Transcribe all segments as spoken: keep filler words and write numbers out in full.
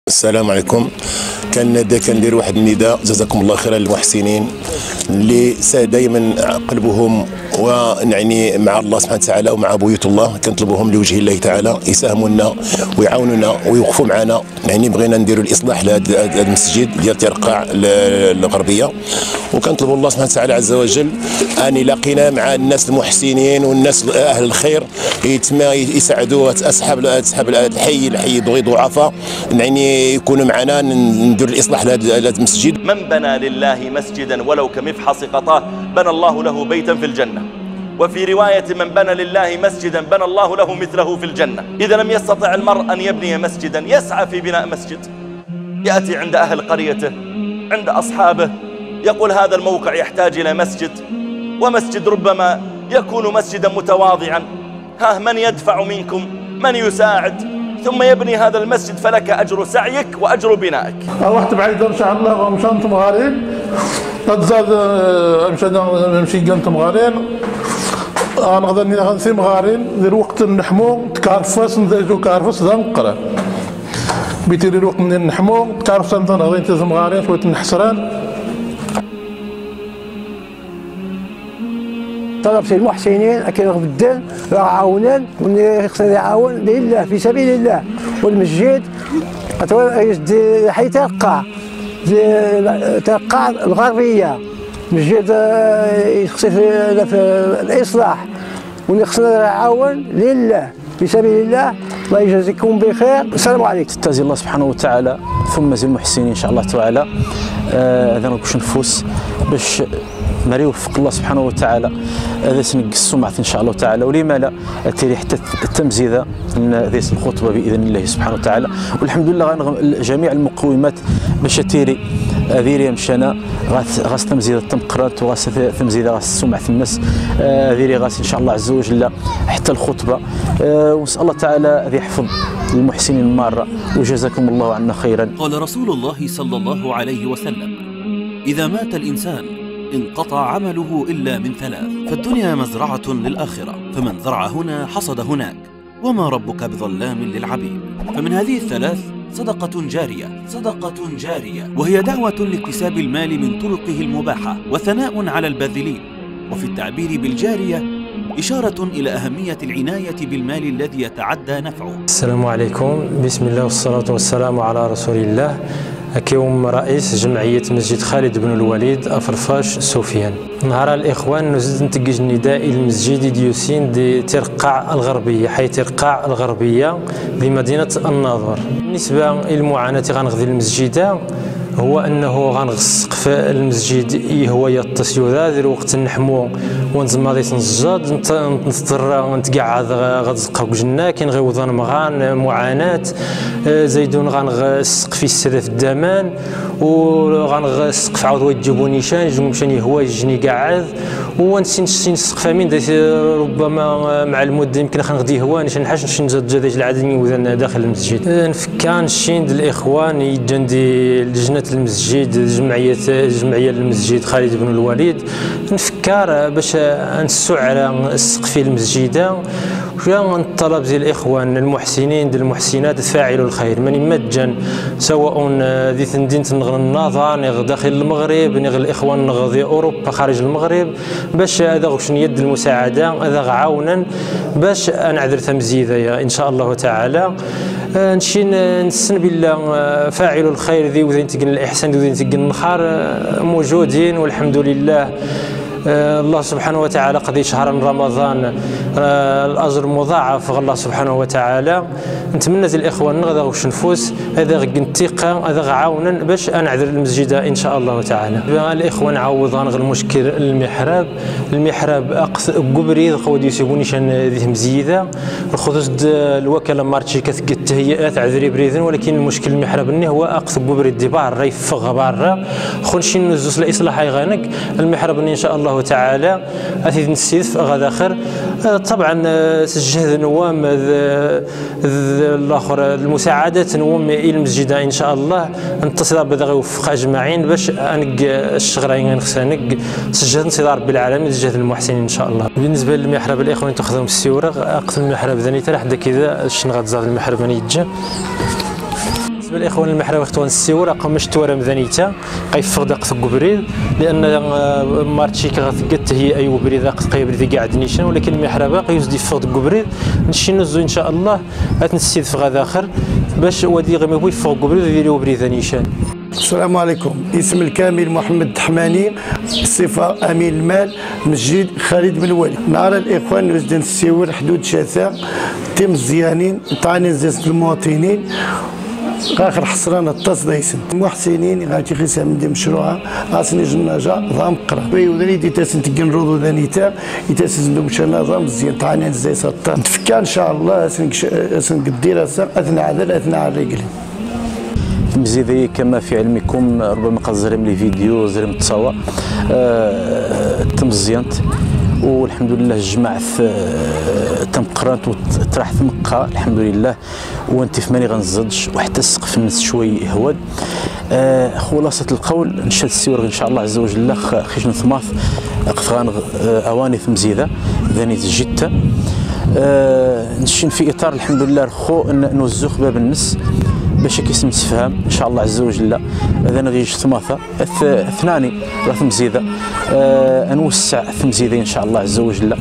السلام عليكم. كان كندير واحد النداء، جزاكم الله خيرا للمحسنين اللي دائما قلبهم ونعني مع الله سبحانه وتعالى ومع بيوت الله، كنطلبوهم لوجه الله تعالى يساهموا لنا ويعاونونا ويوقفوا معنا. يعني بغينا نديروا الاصلاح لهذا المسجد ديال ترقاع الغربيه، وكنطلبوا الله سبحانه وتعالى عز وجل ان يلاقينا مع الناس المحسنين والناس اهل الخير يتما يساعدوا اصحاب اصحاب الحي الحي ضعفاء، يعني يكونوا معنا نديروا الاصلاح لهذا المسجد. من بنى لله مسجدا ولو كمفحص قطاه بنى الله له بيتا في الجنة، وفي رواية من بنى لله مسجدا بنى الله له مثله في الجنة. إذا لم يستطع المرء أن يبني مسجدا يسعى في بناء مسجد، يأتي عند أهل قريته عند أصحابه يقول هذا الموقع يحتاج إلى مسجد، ومسجد ربما يكون مسجدا متواضعا، ها من يدفع منكم من يساعد، ثم يبني هذا المسجد فلك أجر سعيك وأجر بنائك. رحت بعيد إن شاء الله ومشان تمغارين تزاد مشى نمشي قنت مغارين أنا غدا نغنسي مغارين ذي وقت نحمو تكارفس نديرو كارفس ذا نقرا بيتي ذي وقت نحمو تكارفس ذا غادي تزم مغارين شوية نحسران. طلب سي المحسنين أكيد بالدين يعاونون ويقصد يعاون لله في سبيل الله، والمسجد حي ترقاع ترقاع الغربية مسجد يقصد في الإصلاح، ونقصد يعاون لله في سبيل الله. الله يجازيكم بخير. السلام عليكم. تازي الله سبحانه وتعالى ثم زي المحسنين ان شاء الله تعالى. هذا آه باش نفوس باش مري يوفق الله سبحانه وتعالى هذا سنقص السمعة ان شاء الله تعالى، ولما لا تيري حتى التمزيده هذه الخطبه باذن الله سبحانه وتعالى. والحمد لله جميع المقومات باش تيري هذه مشانا غاس تمزيده تم قرات وغاس تمزيده غاس سمعة الناس هذه غاس ان شاء الله عز وجل حتى الخطبه. آه ونسال الله تعالى هذه يحفظ المحسنين مره وجزاكم الله عنا خيرا. قال رسول الله صلى الله عليه وسلم: إذا مات الإنسان انقطع عمله إلا من ثلاث، فالدنيا مزرعة للآخرة، فمن زرع هنا حصد هناك، وما ربك بظلام للعبيد. فمن هذه الثلاث صدقة جارية، صدقة جارية وهي دعوة لاكتساب المال من طرقه المباحة وثناء على الباذلين. وفي التعبير بالجارية إشارة إلى أهمية العناية بالمال الذي يتعدى نفعه. السلام عليكم، بسم الله والصلاة والسلام على رسول الله. كيوم رئيس جمعية مسجد خالد بن الوليد أفرفاش سفيان. نهار الإخوان نزيد نتجه نداء المسجد ديوسين دي ترقاع الغربية، حي ترقاع الغربية بمدينة الناظور. بالنسبة للمعاناة غنغذي المسجد هو انه غنغسق في المسجد هو يتصيو ذا ذي الوقت نحمو ونزماضي تنزاد نضطر نتقعد غتزقا وجنا كاين غير وضن مغان معاناه زيدون غنغسق في السادة في الدمان وغنغسق في عاود ويجيبو نيشان يجيبو مشان هو يجني قاعد ونسين نسق فامين ربما مع المده يمكن غنغدي هو نشان نحاش نشي نزاد جديد العدني وذن داخل المسجد. نفكان شين الاخوان يجندي لجنه المسجد جمعيه جمعيه المسجد خالد بن الوليد نفكر باش نسعوا على سقف المسجد وشا نطلب ديال الاخوان المحسنين ديال المحسنات فاعلوا الخير من مجان سواء ذي تندين تنغ النظام داخل المغرب نغ الاخوان نغ اوروبا خارج المغرب باش هذا غشن يد المساعده هذا عاونا باش نعذر تمزيده ان شاء الله تعالى. نشي نسن بالله فاعل الخير ذي وذين تقن الاحسان وذين تقن الخير موجودين والحمد لله. الله سبحانه وتعالى قضي شهر من رمضان الاجر مضاعف الله سبحانه وتعالى. نتمنى الاخوان غدا غوش نفوس هذا غن الثقه هذا عاونا باش نعذر المسجد ان شاء الله تعالى. الاخوان عوضان غير المشكل المحراب المحراب اقص قبري خودي يسيبوني شان ذي مزيده الخصوص الوكاله مارتشي كتهيئات عذري بريدن، ولكن المشكل المحراب انه هو اقص قبري الدبار رايف برا خنشي نزوس الاصلاح غانك المحراب ان شاء الله تعالى اثيد نسيف غدا اخر. طبعا سجل نوام الاخر المساعدات نوام الى المسجد ان شاء الله نتصل بدا يوفق اجمعين باش انق الشغرين نخسانق سجل انتظار بالعالمين جهه المحسنين ان شاء الله. بالنسبه للمحراب الاخوان تاخذهم السيوره اقسم المحراب ذاني ترى حدا كذا شنو غتزاد المحراب نيتجا. بالنسبه للاخوان المحراوي اخوان السيور رقم مشتوره مذانيتا قيفق دقت قبريد لان مارتشي كغتقت هي اي بريد دقت قيبريد قاعد نيشان ولكن المحراوي قيوزدي فقد قبريد نشي نزو ان شاء الله غتنسيد في غدا اخر باش ودي غير يفوق قبريد يديروا بريد نيشان. السلام عليكم. اسم الكامل محمد حماني، الصفة أمين المال، مسجد خالد بن الوليد. نهار الإخوان رزدان السيور حدود شاثة تم مزيانين طعنين زيت المواطنين آخر حصرانا التصديسن محسنين غاتي خيسا من دي مشروعها غاسني جناجا ضام قرا ويودني دي تاسن تكن رودو ذانيتا يتاسن دو مشانا ضام مزيان طعنين زيت سطا نتفكا إن شاء الله أسن أسن قدير أثنى عذر أثنى على الرجل. مزيدي كما في علمكم ربما قد زرم لي فيديو زرم تصاوى أه تم زيانت والحمد لله جمعت أه تم قرانت وطرحت مقا الحمد لله وانت في ماني غنزدش وحتى السقف الناس شوي هواد أه خلاصة القول نشهد السيور ان شاء الله عز وجل خيش نثماث قفغان اواني مزيده ذانيت جته أه نشين في اطار الحمد لله رخو نوزوخ باب النس باش كيسم تفهم ان شاء الله عز وجل اذا نغيش ثماثه اثناني ثمزيده أه نوسع ثمزيده ان شاء الله عز وجل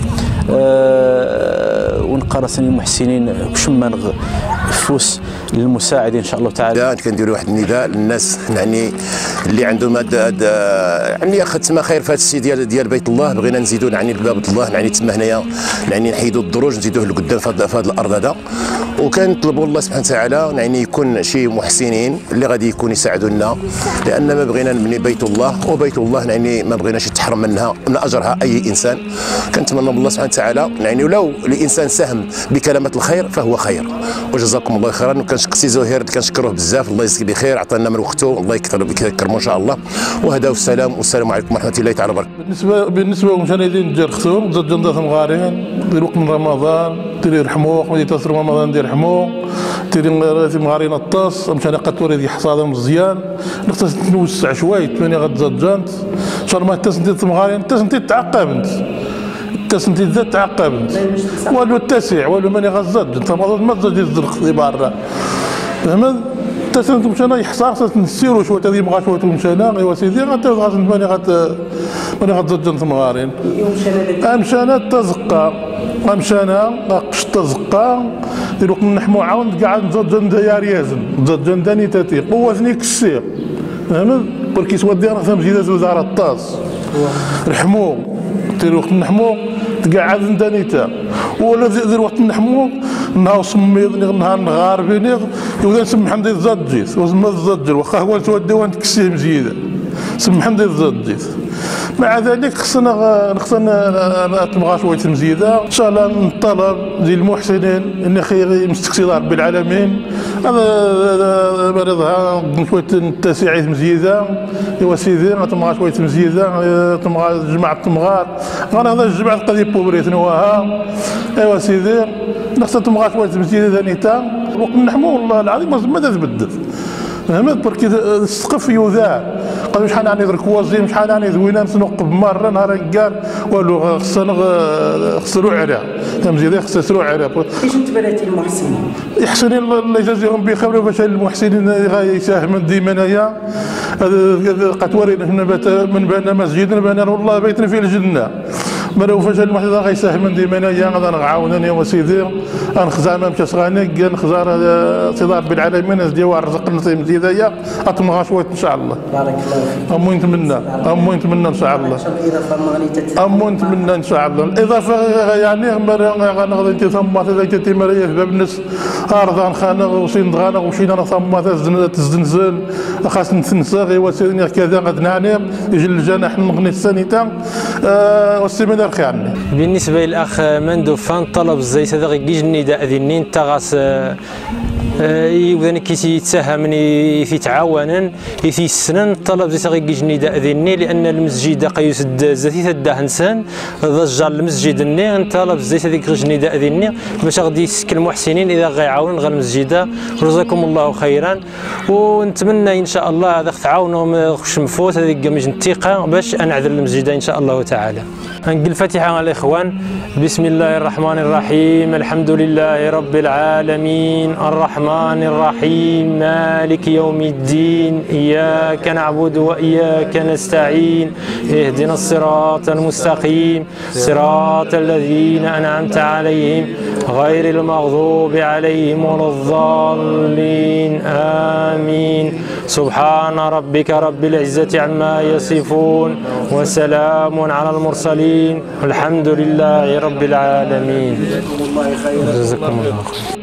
أه ونقرص المحسنين وشما فلوس للمساعدين ان شاء الله تعالى. كنديروا واحد النداء للناس يعني اللي عندهم هاد يعني ختمه خير في هذا الشيء ديال ديال بيت الله بغينا نزيدوا يعني باب الله يعني تما هنايا يعني نحيدوا الدروج نزيدوه لقدام في هذا الارض هذا وكنطلبوا الله سبحانه وتعالى يعني يكون شي محسنين اللي غادي يكون يساعدونا لان ما بغينا نبني بيت الله وبيت الله يعني ما بغيناش يتحرم منها من اجرها اي انسان. كنتمنى من الله سبحانه وتعالى يعني ولو الانسان ساهم بكلمه الخير فهو خير وجزاكم الله خيرا. وكنشكر سي زهير كنشكروه بزاف الله يجزيه بخير عطانا من وقته الله يكثر يكرمه ان شاء الله وهذا والسلام والسلام عليكم ورحمه الله تعالى وبركاته. بالنسبه بالنسبه للمشاهدين ديال ختوم زاد جنده مغارين ديال وقت من رمضان تيري رحموك ملي تصر رمضان ديال رحموك تيري مغارين الطاس مشان قطوري دي حصاده مزيان نقص نوسع شويه ثمانيه غتزاد جانت ان شاء الله ما تسنتي مغارين تسنتي تعقبت تسنتي ذات تعقبت والو التاسع والو ماني غزاد انت ما تزاد الزرق برا فهمت تسنت مشانا يحصار تنسيرو شويه هذه مغا شويه مشانا ايوا سيدي غات غات ماني غات ماني غتزاد جنت مغارين امشانا تزقا امشانا قش تزقا ديرو نحمو عاود قاعد نزاد جندا يا ريازن نزاد جنداني تاتي قوتني كسير فهمت بركي سواد راه ثم زيدات وزاره الطاس رحمو دير وقت نحمو تقعد ندانيتا ولا دير وقت نحمو نهار سميضني نهار نغار بيني يودا نسم حمدي زاد جيت وزما زاد جيت واخا هو تودي وانت كسيه مزيده سم حمدي زاد جيت مع ذلك خصنا خصنا نبغى شويه مزيده ان شاء الله نطلب ديال المحسنين ان خير مستكسي رب العالمين هذا مريضها شويه التسعيد مزيده ايوا سيدي تبغى شويه مزيده تبغى جماعه تمغار انا هذا الجماعه القضيه بوبريت نواها ايوا سيدي خصنا تبغى شويه مزيده ثانيتا وقت نحمو والله العظيم ما تتبدل فهمت بركي السقف يذاع قالوا شحال راني درك وازيم شحال راني زوينه نسنق بمره نهار كار والو خصنا خسروا عليها تمزيد خسروا عليها. ايش انت بناتي المحسنين؟ يحسن الله يجازيهم بخير باش المحسنين يساهمون ديما انايا قتوري من بنى مسجد بنى والله بيتنا في الجنه مرو فاش المحسن غيساهم ديما انايا غادا نعاونني وسيدي نخزع ما مشى صغاني نخزع صدار بالعالمين ديال رزقنا مزيدايا اطمغا شويه ان شاء الله. بارك الله فيك. امو نتمنى امو نتمنى ان شاء الله. امو نتمنى ان شاء الله. الاضافه يعني غنغدا انت ثم هذاك تيماريه في باب الناس ارضان خانه وسين غانا ومشينا ثم تزنزل خاص نتنسى غير سيدنا كذا غد نعني يجي الجناح نغني السانيتا والسيمانه الخير عني. بالنسبه للاخ مندوفان طلب الزيت هذا غيجي النداء ذي تغاس يبدا كي يتساهم في تعاونا في السنن طلب زي غيجي النداء ذي لان المسجد قيسد زاتي تداه انسان ضجر المسجد الني طلب زي هذيك غيجي النداء ذي باش غادي يسكن المحسنين اذا غيعاون غير المسجد. جزاكم الله خيرا ونتمنى ان شاء الله هذا تعاونوا خش مفوت هذيك الثقه باش انعذر المسجد ان شاء الله تعالى. نقل الفاتحة على الإخوان. بسم الله الرحمن الرحيم، الحمد لله رب العالمين، الرحمن الرحيم، مالك يوم الدين، إياك نعبد وإياك نستعين، اهدنا الصراط المستقيم، صراط الذين أنعمت عليهم غير المغضوب عليهم ولا الضالين، آمين. سبحان ربك رب العزة عما يصفون وسلام على المرسلين والحمد لله رب العالمين. جزاكم الله خير.